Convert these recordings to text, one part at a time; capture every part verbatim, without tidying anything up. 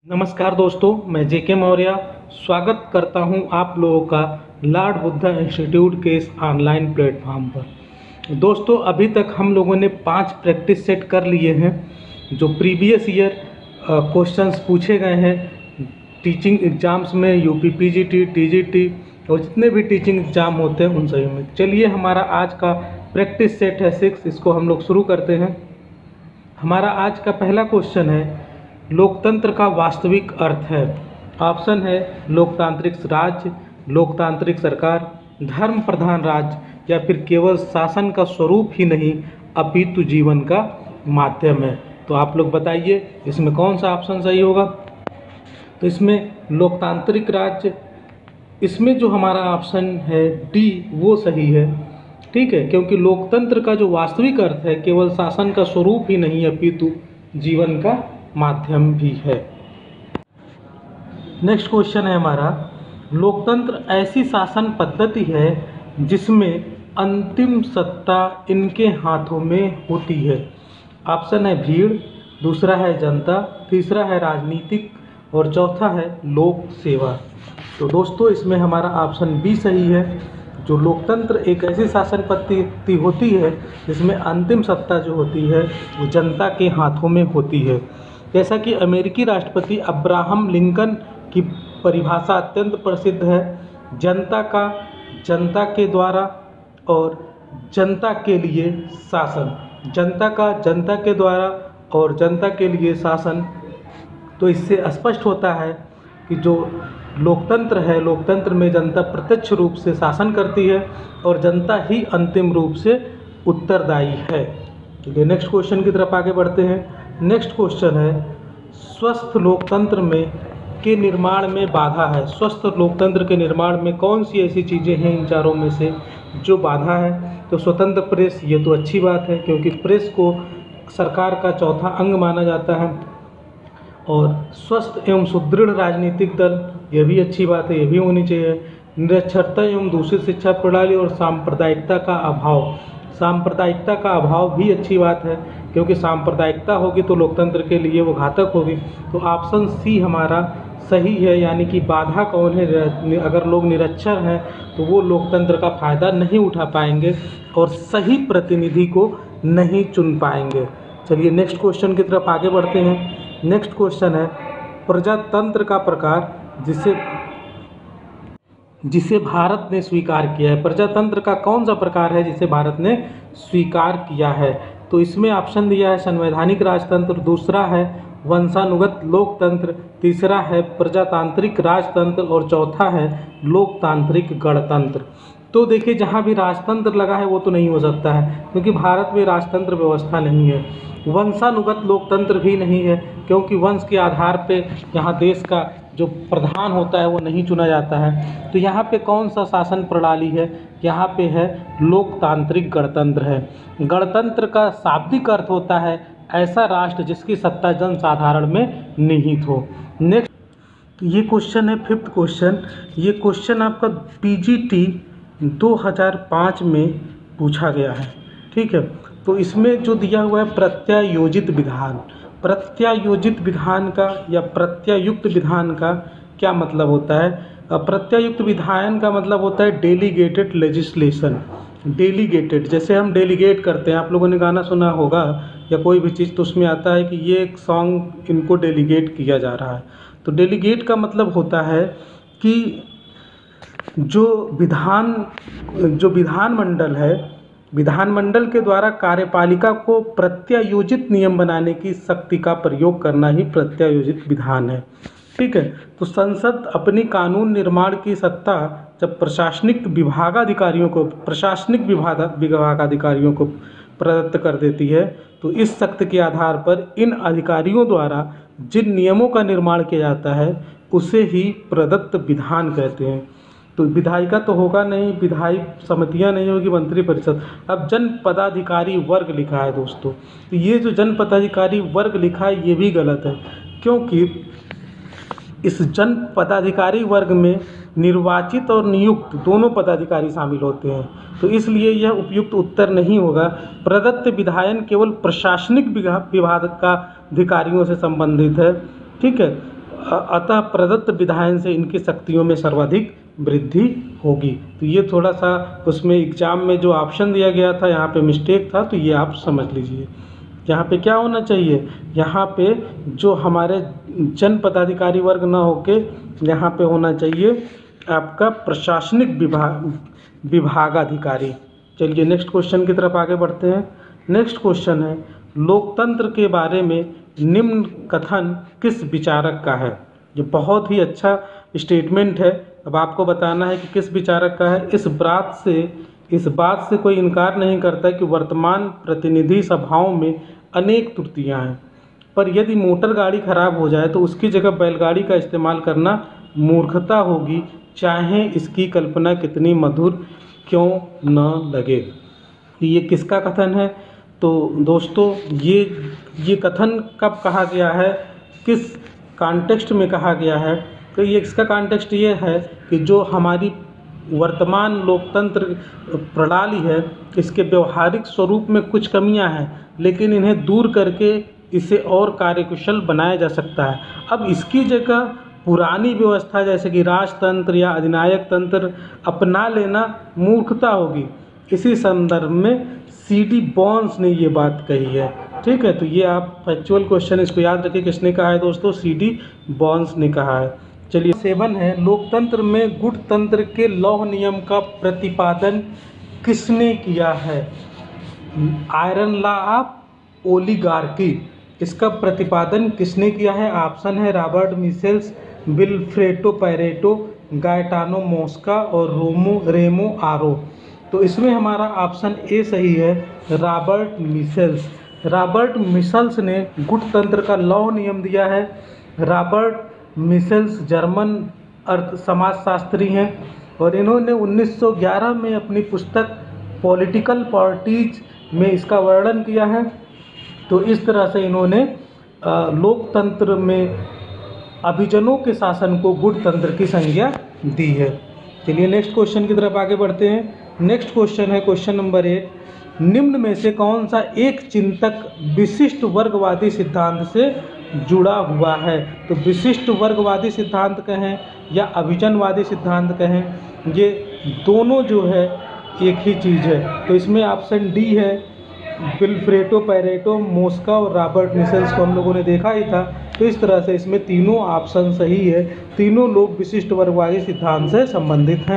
नमस्कार दोस्तों, मैं जेके मौर्य स्वागत करता हूं आप लोगों का लॉर्ड बुद्धा इंस्टीट्यूट के इस ऑनलाइन प्लेटफॉर्म पर। दोस्तों, अभी तक हम लोगों ने पांच प्रैक्टिस सेट कर लिए हैं। जो प्रीवियस ईयर क्वेश्चंस पूछे गए हैं टीचिंग एग्ज़ाम्स में, यूपी पीजीटी, टीजीटी और जितने भी टीचिंग एग्ज़ाम होते हैं उन सभी में। चलिए, हमारा आज का प्रैक्टिस सेट है सिक्स, इसको हम लोग शुरू करते हैं। हमारा आज का पहला क्वेश्चन है, लोकतंत्र का वास्तविक अर्थ है। ऑप्शन है लोकतांत्रिक राज्य, लोकतांत्रिक सरकार, धर्म प्रधान राज्य या फिर केवल शासन का स्वरूप ही नहीं अपितु जीवन का माध्यम है। तो आप लोग बताइए इसमें कौन सा ऑप्शन सही होगा। तो इसमें लोकतांत्रिक राज्य, इसमें जो हमारा ऑप्शन है डी वो सही है। ठीक है, क्योंकि लोकतंत्र का जो वास्तविक अर्थ है केवल शासन का स्वरूप ही नहीं अपितु जीवन का माध्यम भी है। नेक्स्ट क्वेश्चन है हमारा, लोकतंत्र ऐसी शासन पद्धति है जिसमें अंतिम सत्ता इनके हाथों में होती है। ऑप्शन है भीड़, दूसरा है जनता, तीसरा है राजनीतिक और चौथा है लोक सेवा। तो दोस्तों, इसमें हमारा ऑप्शन बी सही है। जो लोकतंत्र एक ऐसी शासन पद्धति होती है जिसमें अंतिम सत्ता जो होती है वो जनता के हाथों में होती है। जैसा कि अमेरिकी राष्ट्रपति अब्राहम लिंकन की परिभाषा अत्यंत प्रसिद्ध है, जनता का जनता के द्वारा और जनता के लिए शासन, जनता का जनता के द्वारा और जनता के लिए शासन। तो इससे स्पष्ट होता है कि जो लोकतंत्र है, लोकतंत्र में जनता प्रत्यक्ष रूप से शासन करती है और जनता ही अंतिम रूप से उत्तरदायी है। चलिए नेक्स्ट क्वेश्चन की तरफ आगे बढ़ते हैं। नेक्स्ट क्वेश्चन है, स्वस्थ लोकतंत्र में के निर्माण में बाधा है। स्वस्थ लोकतंत्र के निर्माण में कौन सी ऐसी चीज़ें हैं इन चारों में से जो बाधा है। तो स्वतंत्र प्रेस, ये तो अच्छी बात है क्योंकि प्रेस को सरकार का चौथा अंग माना जाता है। और स्वस्थ एवं सुदृढ़ राजनीतिक दल, ये भी अच्छी बात है, ये भी होनी चाहिए। निरक्षरता एवं दूषित शिक्षा प्रणाली और सांप्रदायिकता का अभाव, सांप्रदायिकता का अभाव भी अच्छी बात है क्योंकि सांप्रदायिकता होगी तो लोकतंत्र के लिए वो घातक होगी। तो ऑप्शन सी हमारा सही है, यानी कि बाधा कौन है। अगर लोग निरक्षर हैं तो वो लोकतंत्र का फ़ायदा नहीं उठा पाएंगे और सही प्रतिनिधि को नहीं चुन पाएंगे। चलिए नेक्स्ट क्वेश्चन की तरफ आगे बढ़ते हैं। नेक्स्ट क्वेश्चन है, प्रजातंत्र का प्रकार जिसे जिसे भारत ने स्वीकार किया है। प्रजातंत्र का कौन सा प्रकार है जिसे भारत ने स्वीकार किया है। तो इसमें ऑप्शन दिया है संवैधानिक राजतंत्र, दूसरा है वंशानुगत लोकतंत्र, तीसरा है प्रजातांत्रिक राजतंत्र और चौथा है लोकतांत्रिक गणतंत्र। तो देखिए, जहाँ भी राजतंत्र लगा है वो तो नहीं हो सकता है क्योंकि भारत में राजतंत्र व्यवस्था नहीं है। वंशानुगत लोकतंत्र भी नहीं है क्योंकि वंश के आधार पे यहाँ देश का जो प्रधान होता है वो नहीं चुना जाता है। तो यहाँ पे कौन सा शासन प्रणाली है, यहाँ पे है लोकतांत्रिक गणतंत्र है। गणतंत्र का शाब्दिक अर्थ होता है ऐसा राष्ट्र जिसकी सत्ता जन साधारण में निहित हो। नेक्स्ट ये क्वेश्चन है फिफ्थ क्वेश्चन। ये क्वेश्चन आपका पीजीटी दो हज़ार पाँच में पूछा गया है। ठीक है, तो इसमें जो दिया हुआ है प्रत्यायोजित विधान, प्रत्यायोजित विधान का या प्रत्यायुक्त विधान का क्या मतलब होता है। प्रत्यायुक्त विधान का मतलब होता है डेलीगेटेड लेजिस्लेशन। डेलीगेटेड, जैसे हम डेलीगेट करते हैं, आप लोगों ने गाना सुना होगा या कोई भी चीज़, तो उसमें आता है कि ये एक सॉन्ग इनको डेलीगेट किया जा रहा है। तो डेलीगेट का मतलब होता है कि जो विधान जो विधानमंडल है, विधानमंडल के द्वारा कार्यपालिका को प्रत्यायोजित नियम बनाने की शक्ति का प्रयोग करना ही प्रत्यायोजित विधान है। ठीक है, तो संसद अपनी कानून निर्माण की सत्ता जब प्रशासनिक विभागाधिकारियों को प्रशासनिक विभाग विभागाधिकारियों को प्रदत्त कर देती है, तो इस शक्ति के आधार पर इन अधिकारियों द्वारा जिन नियमों का निर्माण किया जाता है उसे ही प्रदत्त विधान कहते हैं। तो विधायिका तो होगा नहीं, विधायी समितियां नहीं होगी, मंत्री परिषद। अब जन पदाधिकारी वर्ग लिखा है दोस्तों, तो ये जो जन पदाधिकारी वर्ग लिखा है ये भी गलत है क्योंकि इस जन पदाधिकारी वर्ग में निर्वाचित और नियुक्त दोनों पदाधिकारी शामिल होते हैं। तो इसलिए यह उपयुक्त उत्तर नहीं होगा। प्रदत्त विधायन केवल प्रशासनिक विभाग का अधिकारियों से संबंधित है। ठीक है, अतः प्रदत्त विधायन से इनकी शक्तियों में सर्वाधिक वृद्धि होगी। तो ये थोड़ा सा उसमें एग्जाम में जो ऑप्शन दिया गया था यहाँ पे मिस्टेक था, तो ये आप समझ लीजिए। यहाँ पे क्या होना चाहिए, यहाँ पे जो हमारे जन पदाधिकारी वर्ग ना होके यहाँ पे होना चाहिए आपका प्रशासनिक विभाग विभागाधिकारी। चलिए नेक्स्ट क्वेश्चन की तरफ आगे बढ़ते हैं। नेक्स्ट क्वेश्चन है, लोकतंत्र के बारे में निम्न कथन किस विचारक का है। ये बहुत ही अच्छा स्टेटमेंट है। अब आपको बताना है कि किस विचारक का है। इस बात से इस बात से कोई इनकार नहीं करता कि वर्तमान प्रतिनिधि सभाओं में अनेक त्रुटियां हैं, पर यदि मोटर गाड़ी खराब हो जाए तो उसकी जगह बैलगाड़ी का इस्तेमाल करना मूर्खता होगी, चाहे इसकी कल्पना कितनी मधुर क्यों न लगे। ये किसका कथन है? तो दोस्तों ये ये कथन कब कहा गया है, किस कॉन्टेक्स्ट में कहा गया है? तो ये इसका कॉन्टेक्स्ट ये है कि जो हमारी वर्तमान लोकतंत्र प्रणाली है, इसके व्यवहारिक स्वरूप में कुछ कमियां हैं, लेकिन इन्हें दूर करके इसे और कार्यकुशल बनाया जा सकता है। अब इसकी जगह पुरानी व्यवस्था जैसे कि राजतंत्र या अधिनायक तंत्र अपना लेना मूर्खता होगी। इसी संदर्भ में सी डी बॉन्स ने ये बात कही है। ठीक है, तो ये आप फैक्चुअल क्वेश्चन इसको याद रखिए, किसने कहा है दोस्तों? सी डी बॉन्स ने कहा है। चलिए सेवन है, लोकतंत्र में गुटतंत्र के लौह नियम का प्रतिपादन किसने किया है? आयरन लॉ ऑफ ओलिगार्की, इसका प्रतिपादन किसने किया है? ऑप्शन है Robert Michels, Vilfredo Pareto, Gaetano Mosca और रोमो रेमो आरो। तो इसमें हमारा ऑप्शन ए सही है, रॉबर्ट मिशेल्स। रॉबर्ट मिशेल्स ने गुटतंत्र का लौह नियम दिया है। रॉबर्ट मिशेल्स जर्मन अर्थ समाजशास्त्री हैं और इन्होंने उन्नीस सौ ग्यारह में अपनी पुस्तक पॉलिटिकल पार्टीज में इसका वर्णन किया है। तो इस तरह से इन्होंने लोकतंत्र में अभिजनों के शासन को गुटतंत्र की संज्ञा दी है। चलिए नेक्स्ट क्वेश्चन की तरफ आगे बढ़ते हैं। नेक्स्ट क्वेश्चन है क्वेश्चन नंबर एट, निम्न में से कौन सा एक चिंतक विशिष्ट वर्गवादी सिद्धांत से जुड़ा हुआ है? तो विशिष्ट वर्गवादी सिद्धांत कहें या अभिजनवादी सिद्धांत कहें, ये दोनों जो है एक ही चीज़ है। तो इसमें ऑप्शन डी है, विल्फ्रेडो पैरेटो, मोस्का और रॉबर्ट मिशेल्स को हम लोगों ने देखा ही था। तो इस तरह से इसमें तीनों ऑप्शन सही है, तीनों लोग विशिष्ट वर्गवादी सिद्धांत से संबंधित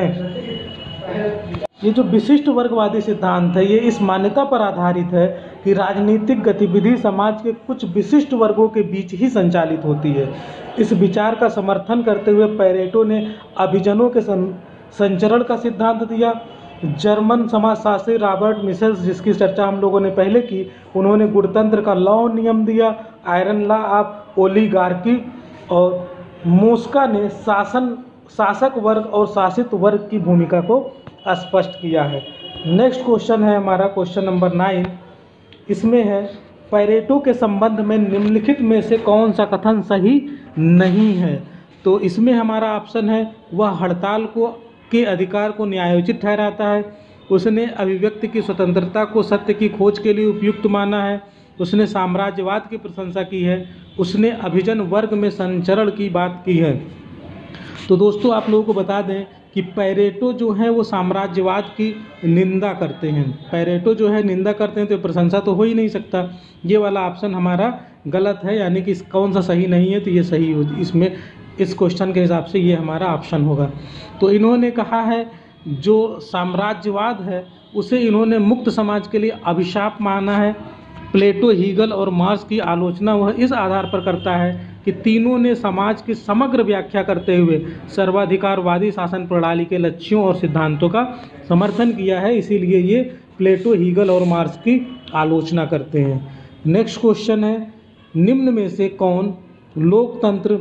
हैं। ये जो विशिष्ट वर्गवादी सिद्धांत है, ये इस मान्यता पर आधारित है कि राजनीतिक गतिविधि समाज के कुछ विशिष्ट वर्गों के बीच ही संचालित होती है। इस विचार का समर्थन करते हुए पैरेटो ने अभिजनों के संचरण का सिद्धांत दिया। जर्मन समाजशास्त्री रॉबर्ट मिशेल्स, जिसकी चर्चा हम लोगों ने पहले की, उन्होंने गुणतंत्र का लौह नियम दिया। आयरन लॉ ऑफ ओलिगार्की और मोस्का ने शासन शासक वर्ग और शासित वर्ग की भूमिका को स्पष्ट किया है। नेक्स्ट क्वेश्चन है हमारा क्वेश्चन नंबर नाइन। इसमें है, पैरेटो के संबंध में निम्नलिखित में से कौन सा कथन सही नहीं है? तो इसमें हमारा ऑप्शन है, वह हड़ताल को के अधिकार को न्यायोचित ठहराता है। उसने अभिव्यक्ति की स्वतंत्रता को सत्य की खोज के लिए उपयुक्त माना है। उसने साम्राज्यवाद की प्रशंसा की है। उसने अभिजन वर्ग में संचरण की बात की है। तो दोस्तों आप लोगों को बता दें कि पैरेटो जो है वो साम्राज्यवाद की निंदा करते हैं। पैरेटो जो है निंदा करते हैं, तो प्रशंसा तो हो ही नहीं सकता। ये वाला ऑप्शन हमारा गलत है, यानी कि कौन सा सही नहीं है, तो ये सही हो, इसमें इस क्वेश्चन के हिसाब से ये हमारा ऑप्शन होगा। तो इन्होंने कहा है जो साम्राज्यवाद है उसे इन्होंने मुक्त समाज के लिए अभिशाप माना है। प्लेटो, हीगल और मार्क्स की आलोचना वह इस आधार पर करता है कि तीनों ने समाज की समग्र व्याख्या करते हुए सर्वाधिकारवादी शासन प्रणाली के लक्ष्यों और सिद्धांतों का समर्थन किया है, इसीलिए ये प्लेटो, हीगल और मार्क्स की आलोचना करते हैं। नेक्स्ट क्वेश्चन है, निम्न में से कौन लोकतंत्र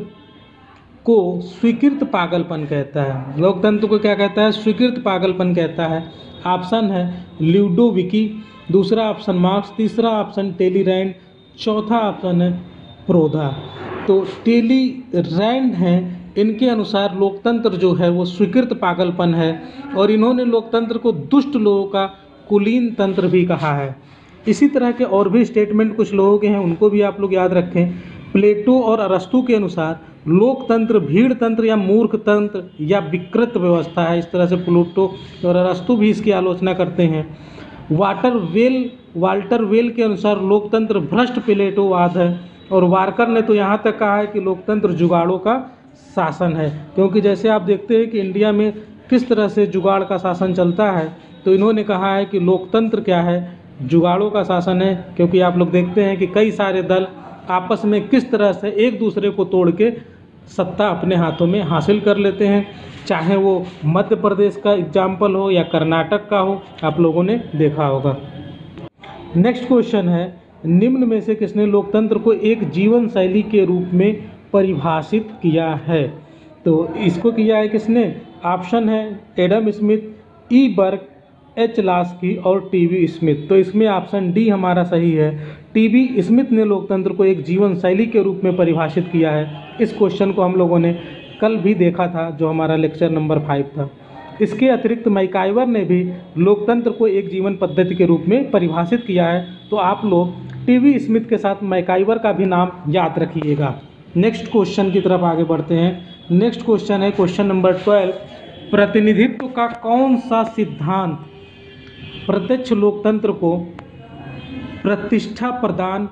को स्वीकृत पागलपन कहता है? लोकतंत्र को क्या कहता है? स्वीकृत पागलपन कहता है। ऑप्शन है ल्यूडोविकी, दूसरा ऑप्शन मार्क्स, तीसरा ऑप्शन टेलीरैंड, चौथा ऑप्शन है प्रोधा। तो टेलीरैंड हैं, इनके अनुसार लोकतंत्र जो है वो स्वीकृत पागलपन है और इन्होंने लोकतंत्र को दुष्ट लोगों का कुलीन तंत्र भी कहा है। इसी तरह के और भी स्टेटमेंट कुछ लोगों के हैं, उनको भी आप लोग याद रखें। प्लेटो और अरस्तू के अनुसार लोकतंत्र भीड़ तंत्र या मूर्ख तंत्र या विकृत व्यवस्था है। इस तरह से प्लूटो और अरस्तु भी इसकी आलोचना करते हैं। वाटर वेल वाल्टर वेल के अनुसार लोकतंत्र भ्रष्ट प्लेटोवाद है। और वारकर ने तो यहाँ तक कहा है कि लोकतंत्र जुगाड़ों का शासन है, क्योंकि जैसे आप देखते हैं कि इंडिया में किस तरह से जुगाड़ का शासन चलता है, तो इन्होंने कहा है कि लोकतंत्र क्या है, जुगाड़ों का शासन है। क्योंकि आप लोग देखते हैं कि कई सारे दल आपस में किस तरह से एक दूसरे को तोड़ के सत्ता अपने हाथों में हासिल कर लेते हैं, चाहे वो मध्य प्रदेश का एग्जाम्पल हो या कर्नाटक का हो, आप लोगों ने देखा होगा। नेक्स्ट क्वेश्चन है, निम्न में से किसने लोकतंत्र को एक जीवन शैली के रूप में परिभाषित किया है? तो इसको किया है किसने? ऑप्शन है Adam Smith, E Burke, H Laski और टीवी स्मिथ। तो इसमें ऑप्शन डी हमारा सही है। टीवी स्मिथ ने लोकतंत्र को एक जीवन शैली के रूप में परिभाषित किया है। इस क्वेश्चन को हम लोगों ने कल भी देखा था, जो हमारा लेक्चर नंबर फाइव था। इसके अतिरिक्त मैकाइवर ने भी लोकतंत्र को एक जीवन पद्धति के रूप में परिभाषित किया है। तो आप लोग टीवी स्मिथ के साथ मैकाइवर का भी नाम याद रखिएगा। नेक्स्ट क्वेश्चन की तरफ आगे बढ़ते हैं। नेक्स्ट क्वेश्चन है क्वेश्चन नंबर ट्वेल्व, प्रतिनिधित्व का कौन सा सिद्धांत प्रत्यक्ष लोकतंत्र को प्रतिष्ठा प्रदान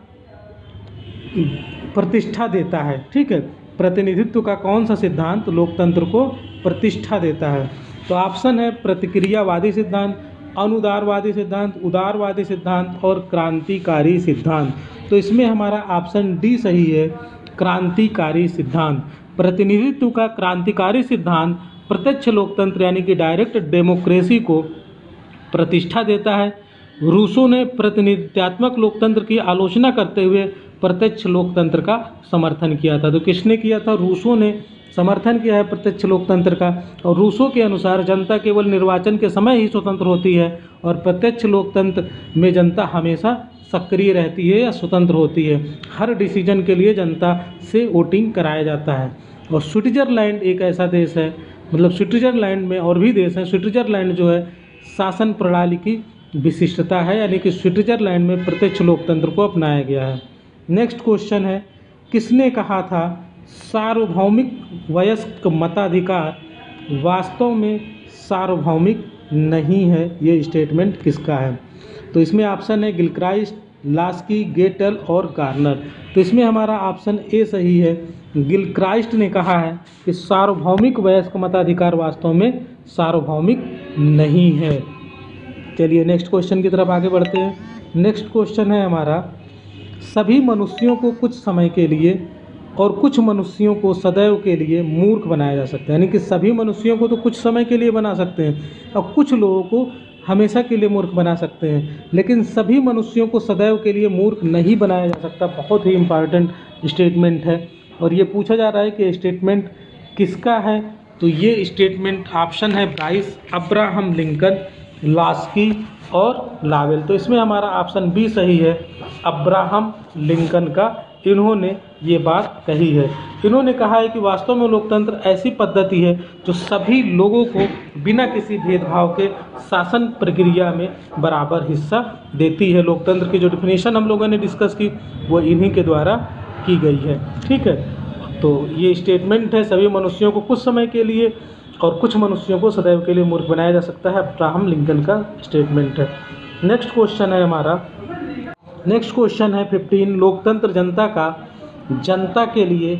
प्रतिष्ठा देता है? ठीक है, प्रतिनिधित्व का कौन सा सिद्धांत लोकतंत्र को प्रतिष्ठा देता है? तो ऑप्शन है प्रतिक्रियावादी सिद्धांत, अनुदारवादी सिद्धांत, उदारवादी सिद्धांत और क्रांतिकारी सिद्धांत। तो इसमें हमारा ऑप्शन डी सही है, क्रांतिकारी सिद्धांत। प्रतिनिधित्व का क्रांतिकारी सिद्धांत प्रत्यक्ष लोकतंत्र यानी कि डायरेक्ट डेमोक्रेसी को प्रतिष्ठा देता है। रूसो ने प्रतिनिधित्वात्मक लोकतंत्र की आलोचना करते हुए प्रत्यक्ष लोकतंत्र का समर्थन किया था। तो किसने किया था? रूसो ने समर्थन किया है प्रत्यक्ष लोकतंत्र का। और रूसो के अनुसार जनता केवल निर्वाचन के समय ही स्वतंत्र होती है और प्रत्यक्ष लोकतंत्र में जनता हमेशा सक्रिय रहती है या स्वतंत्र होती है। हर डिसीजन के लिए जनता से वोटिंग कराया जाता है। और स्विट्जरलैंड एक ऐसा देश है, मतलब स्विट्जरलैंड में और भी देश हैं, स्विट्जरलैंड जो है शासन प्रणाली की विशिष्टता है, यानी कि स्विट्जरलैंड में प्रत्यक्ष लोकतंत्र को अपनाया गया है। नेक्स्ट क्वेश्चन है, किसने कहा था सार्वभौमिक वयस्क मताधिकार वास्तव में सार्वभौमिक नहीं है? ये स्टेटमेंट किसका है? तो इसमें ऑप्शन है गिलक्राइस्ट, लास्की, गेटल और गार्नर। तो इसमें हमारा ऑप्शन ए सही है। गिलक्राइस्ट ने कहा है कि सार्वभौमिक वयस्क मताधिकार वास्तव में सार्वभौमिक नहीं है। चलिए नेक्स्ट क्वेश्चन की तरफ आगे बढ़ते हैं। नेक्स्ट क्वेश्चन है हमारा, सभी मनुष्यों को कुछ समय के लिए और कुछ मनुष्यों को सदैव के लिए मूर्ख बनाया जा सकता है। यानी कि सभी मनुष्यों को तो कुछ समय के लिए बना सकते हैं और कुछ लोगों को हमेशा के लिए मूर्ख बना सकते हैं, लेकिन सभी मनुष्यों को सदैव के लिए मूर्ख नहीं बनाया जा सकता। बहुत ही इम्पॉर्टेंट स्टेटमेंट है और ये पूछा जा रहा है कि स्टेटमेंट किसका है? तो ये स्टेटमेंट ऑप्शन है ब्राइस, अब्राहम लिंकन, लास्की और लावेल। तो इसमें हमारा ऑप्शन बी सही है, अब्राहम लिंकन का इन्होंने ये बात कही है। इन्होंने कहा है कि वास्तव में लोकतंत्र ऐसी पद्धति है जो सभी लोगों को बिना किसी भेदभाव के शासन प्रक्रिया में बराबर हिस्सा देती है। लोकतंत्र की जो डिफिनेशन हम लोगों ने डिस्कस की वो इन्हीं के द्वारा की गई है। ठीक है, तो ये स्टेटमेंट है, सभी मनुष्यों को कुछ समय के लिए और कुछ मनुष्यों को सदैव के लिए मूर्ख बनाया जा सकता है, अब्राहम लिंकन का स्टेटमेंट है। नेक्स्ट क्वेश्चन है हमारा, नेक्स्ट क्वेश्चन है फिफ्टीन, लोकतंत्र जनता का जनता के लिए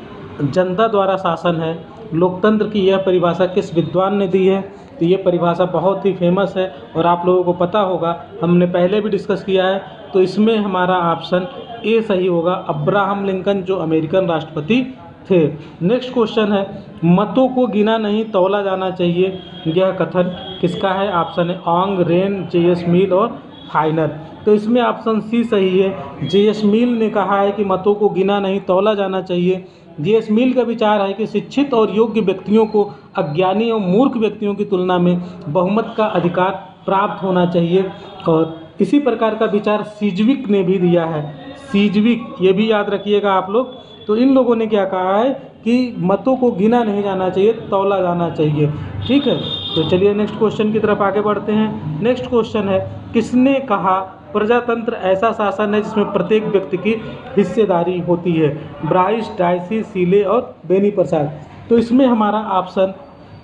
जनता द्वारा शासन है। लोकतंत्र की यह परिभाषा किस विद्वान ने दी है? तो ये परिभाषा बहुत ही फेमस है और आप लोगों को पता होगा, हमने पहले भी डिस्कस किया है। तो इसमें हमारा ऑप्शन ए सही होगा, अब्राहम लिंकन जो अमेरिकन राष्ट्रपति थे। नेक्स्ट क्वेश्चन है, मतों को गिना नहीं तौला जाना चाहिए, यह कथन किसका है? ऑप्शन है ऑंग, रेन, जे एस मिल और फाइनर। तो इसमें ऑप्शन सी सही है, जे एस मिल ने कहा है कि मतों को गिना नहीं तौला जाना चाहिए। जे एस मिल का विचार है कि शिक्षित और योग्य व्यक्तियों को अज्ञानी और मूर्ख व्यक्तियों की तुलना में बहुमत का अधिकार प्राप्त होना चाहिए। और इसी प्रकार का विचार सीजविक ने भी दिया है, सीजविक, ये भी याद रखिएगा आप लोग। तो इन लोगों ने क्या कहा है कि मतों को गिना नहीं जाना चाहिए, तौला जाना चाहिए। ठीक है, तो चलिए नेक्स्ट क्वेश्चन की तरफ आगे बढ़ते हैं। नेक्स्ट क्वेश्चन है, किसने कहा प्रजातंत्र ऐसा शासन है जिसमें प्रत्येक व्यक्ति की हिस्सेदारी होती है। ब्राइस, डायसी, सीले और बेनी प्रसाद। तो इसमें हमारा ऑप्शन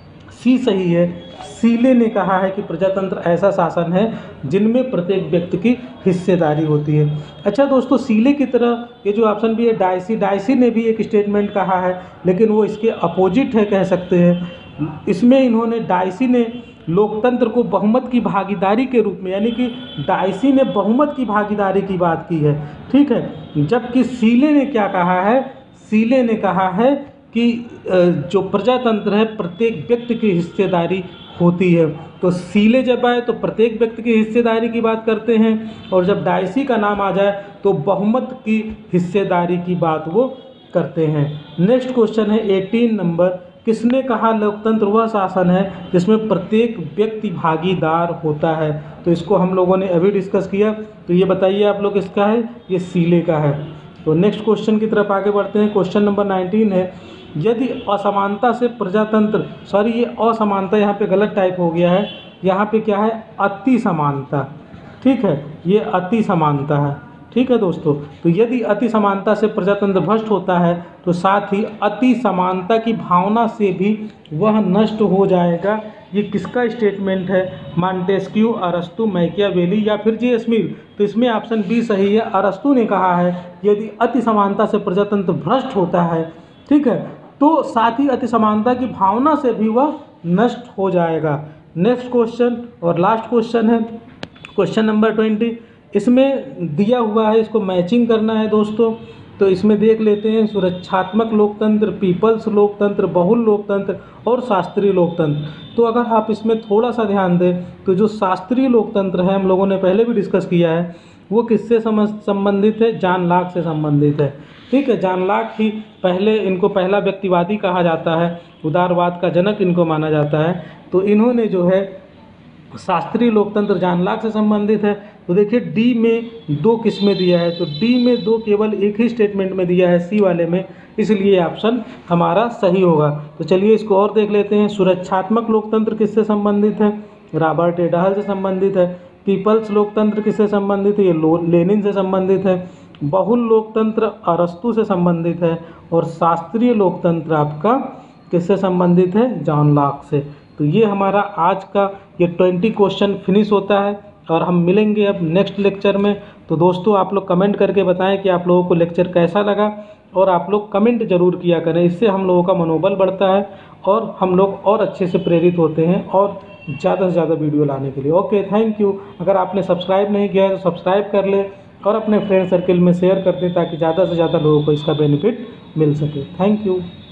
सी सही है। सीले ने कहा है कि प्रजातंत्र ऐसा शासन है जिनमें प्रत्येक व्यक्ति की हिस्सेदारी होती है। अच्छा दोस्तों, सीले की तरह ये जो ऑप्शन भी है डायसी, डायसी ने भी एक स्टेटमेंट कहा है, लेकिन वो इसके अपोजिट है कह सकते हैं। इसमें इन्होंने डायसी ने लोकतंत्र को बहुमत की भागीदारी के रूप में, यानी कि डायसी ने बहुमत की भागीदारी की बात की है, ठीक है। जबकि सीले ने क्या कहा है, सीले ने कहा है कि जो प्रजातंत्र है प्रत्येक व्यक्ति की हिस्सेदारी होती है। तो सीले जब आए तो प्रत्येक व्यक्ति की हिस्सेदारी की बात करते हैं, और जब डायसी का नाम आ जाए तो बहुमत की हिस्सेदारी की बात वो करते हैं। नेक्स्ट क्वेश्चन है अठारह नंबर, किसने कहा लोकतंत्र वह शासन है जिसमें प्रत्येक व्यक्ति भागीदार होता है। तो इसको हम लोगों ने अभी डिस्कस किया, तो ये बताइए आप लोग किसका है, ये सीले का है। तो नेक्स्ट क्वेश्चन की तरफ आगे बढ़ते हैं। क्वेश्चन नंबर उन्नीस है, यदि असमानता से प्रजातंत्र, सॉरी ये असमानता यहाँ पे गलत टाइप हो गया है, यहाँ पे क्या है अति समानता, ठीक है, ये अति समानता है, ठीक है दोस्तों। तो यदि अति समानता से प्रजातंत्र भ्रष्ट होता है तो साथ ही अति समानता की भावना से भी वह नष्ट हो जाएगा। ये किसका स्टेटमेंट है, मॉन्टेस्क्यू, अरस्तु, मैकियावेली या फिर जे एस मिल। तो इसमें ऑप्शन बी सही है, अरस्तु ने कहा है यदि अति समानता से प्रजातंत्र भ्रष्ट होता है, ठीक है, तो साथ ही अति समानता की भावना से भी वह नष्ट हो जाएगा। नेक्स्ट क्वेश्चन और लास्ट क्वेश्चन है क्वेश्चन नंबर ट्वेंटी। इसमें दिया हुआ है, इसको मैचिंग करना है दोस्तों। तो इसमें देख लेते हैं सुरक्षात्मक लोकतंत्र, पीपल्स लोकतंत्र, बहुल लोकतंत्र और शास्त्रीय लोकतंत्र। तो अगर आप इसमें थोड़ा सा ध्यान दें तो जो शास्त्रीय लोकतंत्र है, हम लोगों ने पहले भी डिस्कस किया है, वो किससे संबंधित है, जॉन लॉक से संबंधित है, ठीक है। जॉन लॉक ही पहले, इनको पहला व्यक्तिवादी कहा जाता है, उदारवाद का जनक इनको माना जाता है। तो इन्होंने जो है शास्त्रीय लोकतंत्र जॉन लॉक से संबंधित है। तो देखिए डी में दो किस्में दिया है, तो डी में दो केवल एक ही स्टेटमेंट में दिया है, सी वाले में, इसलिए ऑप्शन हमारा सही होगा। तो चलिए इसको और देख लेते हैं। सुरक्षात्मक लोकतंत्र किससे संबंधित है, रॉबर्ट एडाहल से संबंधित है। पीपल्स लोकतंत्र किससे संबंधित है, ये लेनिन से संबंधित है। बहुल लोकतंत्र अरस्तु से संबंधित है। और शास्त्रीय लोकतंत्र आपका किससे संबंधित है, जॉन लॉक से। तो ये हमारा आज का ये ट्वेंटी क्वेश्चन फिनिश होता है, और हम मिलेंगे अब नेक्स्ट लेक्चर में। तो दोस्तों आप लोग कमेंट करके बताएं कि आप लोगों को लेक्चर कैसा लगा, और आप लोग कमेंट जरूर किया करें, इससे हम लोगों का मनोबल बढ़ता है और हम लोग और अच्छे से प्रेरित होते हैं और ज़्यादा से ज़्यादा वीडियो लाने के लिए। Okay, thank you. अगर आपने सब्सक्राइब नहीं किया है तो सब्सक्राइब कर लें और अपने फ्रेंड सर्किल में शेयर कर दें ताकि ज़्यादा से ज़्यादा लोगों को इसका बेनिफिट मिल सके। Thank you.